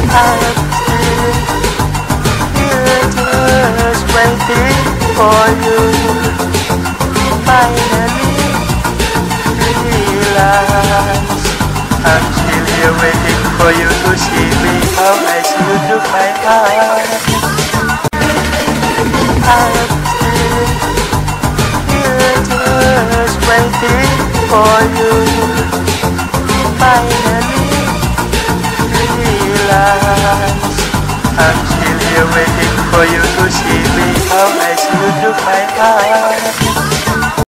I'm still here just waiting for you. Finally realize I'm still here waiting for you to see me how I see you through my heart. I'm still here just waiting for you. Finally realize I'm still here waiting for you to see me how I see you through my heart.